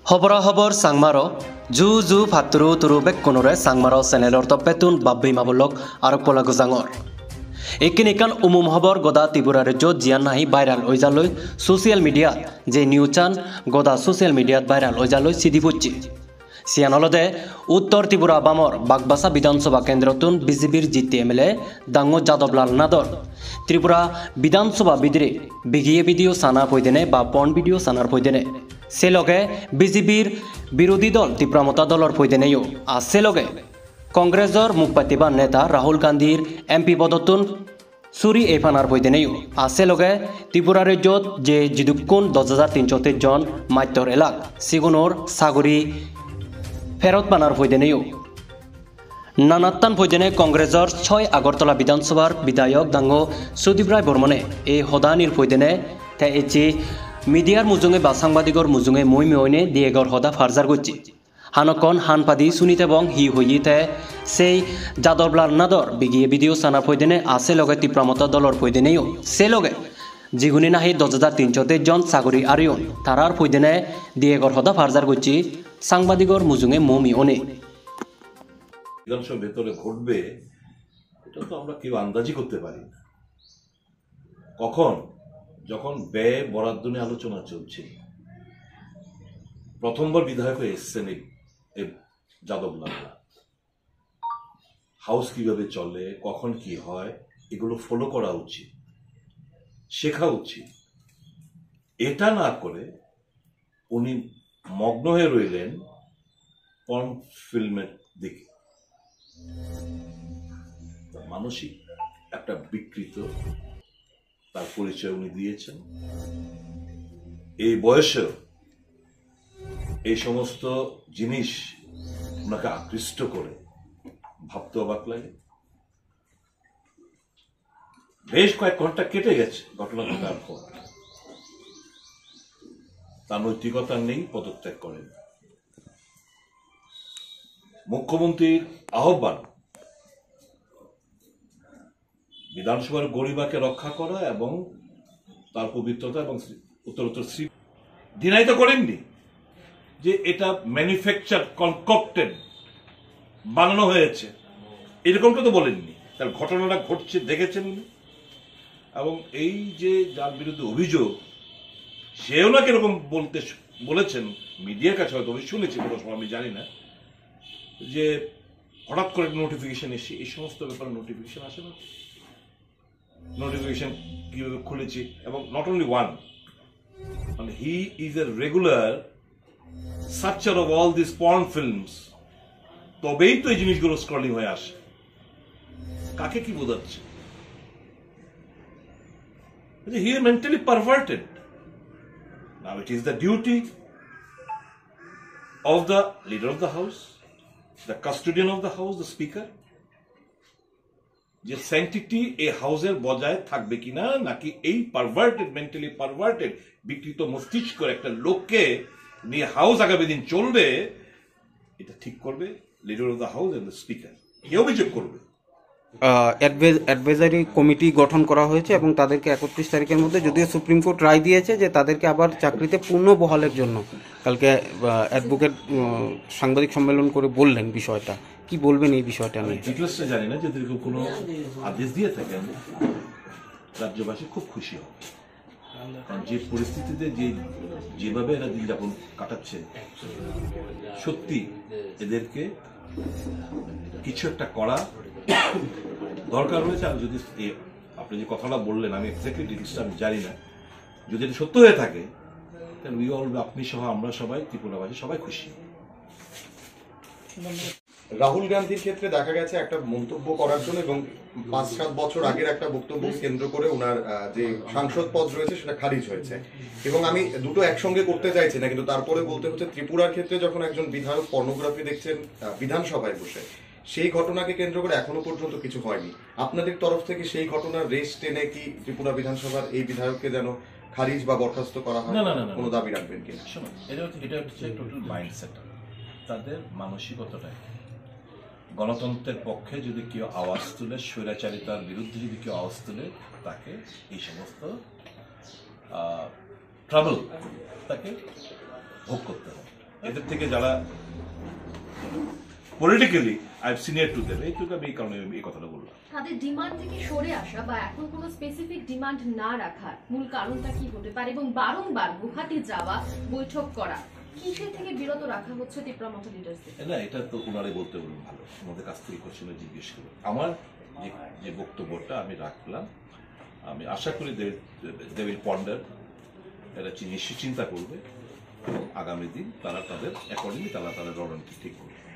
Hobora hobor sangmaro ju faturu turu bekkonore sangmaro channelor toppetun babbi mabolok arok polago jangor ekinikan umum hobor goda Tripura rajyot jian nahi viral oijaloi social media je news chan goda social media viral oijaloi sidi pujchi sian olode uttor Tripura bamor Bagbasa বিধানসভা কেন্দ্রতুন বিজেপির জিতে MLA দাঙ্গো Yadav লাল নাদর ত্রিপুরা বিধানসভা বিদ্রে বিগিয়ে video সানা পয়দেনে বা পন video সানার পয়দেনে সেলগে বিজেপির বিরোধী দল ত্রিপুরামতা দলর পয়দেনেও আর সেলগে কংগ্রেসর মুখপাতিবা নেতা রাহুল গান্ধীর MP পদতুন সুরি এফানার পয়দেনেও আর সেলগে ত্রিপুরা রাজ্যত যে জিদুকুন 10,323 জন মাত্যর এলাক সিগুনোর সাগরি ফেরত পানার পয়দেনেও নানাত্তান পয়দেনে কংগ্রেসর 6 আগরতলা বিধানসভার বিধায়ক দাঙ্গো সুদীপ রায় বর্মনে এই হদানির পয়দেনে তে এচি মিডিয়ার মুজুঙে বা সাংবাদিকর মুজুঙে মই মেয়নে দিয়েগর হদা ফারজার গচ্ছি হানকন হানপাদি সুনিতে বং হি হইতে সেই যাদবলাল নাদর বিগিয়ে ভিডিও সানার পয়দেনে আছে লগে ত্রিপুরামতা দলর পয়দেনেও সে লগে জিগুনি নাহি 10,323 জন সাগরি আরিয়ন তারার পয়দেনে দিয়েগর হদা ফারজার গচ্ছি সাংবাদিকর মুজুঙে মমি অনে বিধানসভার ভেতরে ঘটবে এটা তো আমরা কেউ আন্দাজই করতে পারি না। কখন যখন ব্যয় বরাদ্দ নিয়ে আলোচনা চলছে প্রথমবার বিধায়ক এসছেন যাদবলাল হাউস কিভাবে চলে কখন কি হয় এগুলো ফলো করা উচিত শেখা উচিত এটা না করে উনি মগ্ন হয়ে রইলেন পর্ন ফিল্মের দিকে মানসিক একটা বিকৃত তার পরিচয় উনি দিয়েছেন এই বয়সে এই সমস্ত জিনিস ওনাকে আকৃষ্ট করে ভাবতে অবাক লাগে বেশ কয়েক ঘন্টা কেটে গেছে ঘটনা ঘটার পর তার নৈতিকতা নেই পদত্যাগ করেন মুখ্যমন্ত্রীর আহ্বান বিধানসভার গরিমাকে রক্ষা করা এবং তার পবিত্রতা এবং উত্তরোত্তর শ্রী ডিনাই তো করেননি যে এটা ম্যানুফ্যাকচার কনকপ্টেড বানানো হয়েছে এরকমটা তো বলেননি তার ঘটনাটা ঘটছে দেখেছেন এবং এই যে যার বিরুদ্ধে অভিযোগ সেও না কিরকম বলেছেন মিডিয়ার কাছে হয়তো আমি শুনেছি কোনো সময় আমি জানি না যে হঠাৎ করে নোটিফিকেশন এসে এই সমস্ত ব্যাপারে নোটিফিকেশন আসে না নোটিফিকেশন কিভাবে খুলেছি এবং not only one and he is a regular searcher of all these porn films তবেই তো এই জিনিসগুলো স্ক্রলিং হয়ে আসে কাকে কি বোঝাচ্ছে he is mentally perverted now it is the duty of the leader of the house the custodian of the house the speaker যে স্যাংটিটি এই হাউসের বজায় থাকবে কিনা নাকি এই পারভার্টেড মেন্টালি পারভার্টেড বিকৃত মস্তিষ্কের একটা লোককে নিয়ে হাউস আগামী দিন চলবে এটা ঠিক করবে leader of the house and the speaker কে অভিযোগ করবে অ্যাডভাইজারি কমিটি গঠন করা হয়েছে এবং তাদেরকে 31 তারিখের মধ্যে যদিও সুপ্রিম কোর্ট রায় দিয়েছে যে তাদেরকে আবার চাকরিতে পূর্ণ বহালের জন্য কালকে অ্যাডভোকেট সাংবাদিক সম্মেলন করে বললেন বিষয়টা কি বলবেন এই বিষয়টা নিয়ে ডিটেলসটা জানি না যদি কোনো আদেশ দিয়ে থাকেন রাজ্যবাসী খুব খুশি হবে কারণ যে পরিস্থিতিতে যেভাবে এরা দিন যাপন কাটাচ্ছে সত্যি এদেরকে কিছু একটা করা দরকার রয়েছে আর যদি আপনি যে কথাটা বললেন আমি এক্স্যাক্টলি ডিটেলসটা আমি জানি না যদি এটা সত্য হয়ে থাকে তাহলে উই অল আপনি সহ আমরা সবাই ত্রিপুরাবাসী সবাই খুশি রাহুল গান্ধীর ক্ষেত্রে দেখা গেছে একটা মন্তব্য করার জন্য এবং 5-7 বছর আগের একটা বক্তব্য কেন্দ্র করে ওনার যে সাংসদ পদ রয়েছে সেটা খারিজ হয়েছে এবং আমি দুটো একসঙ্গে করতে চাইছি না কিন্তু তারপরে বলতে হচ্ছে ত্রিপুরার ক্ষেত্রে যখন একজন বিধায়ক পর্নোগ্রাফি দেখছেন বিধানসভায় বসে সেই ঘটনাকে কেন্দ্র করে এখনো পর্যন্ত কিছু হয়নি আপনাদের তরফ থেকে সেই ঘটনার রেস টেনে কি ত্রিপুরা বিধানসভার এই বিধায়ককে যেন খারিজ বা বরখাস্ত করা হয় কোনো দাবি রাখবেন কিনা শোনো এটা হচ্ছে টোটাল মাইন্ডসেট তাদের মানসিকতাটাই গণতন্ত্রের পক্ষে যদি কেউ আওয়াজ তুলে স্বৈরাচারিতার বিরুদ্ধে যদি কেউ আওয়াজ তুলে তাকে এই সমস্ত ট্রাবল তাকে ভোগ করতে হবে এদের থেকে যারা politically I am senior to them, এইটুকু আমি এই কারণে এই কথাটা বললাম। তাদের ডিমান্ড থেকে সরে আসা বা এখন কোনো স্পেসিফিক ডিমান্ড না রাখার মূল কারণটা কি হতে পারে, এবং বারংবার গুয়াহাটি যাওয়া, বৈঠক করা, কিসের থেকে বিরত রাখা হচ্ছে ত্রিপুরা মতো লিডারদের? না, এটা তো ওনারে বলতে বলুন, ভালো আমাদের কাছ থেকে কোশ্চেনে জিজ্ঞেস করুন। আমার যে বক্তব্যটা আমি রাখলাম, আমি আশা করি দে উইল পন্ডার, এটা নিশ্চয়ই চিন্তা করবে এবং আগামী দিন তারা তাদের অ্যাকর্ডিংলি তারা তাদের রণনীতি ঠিক করবে।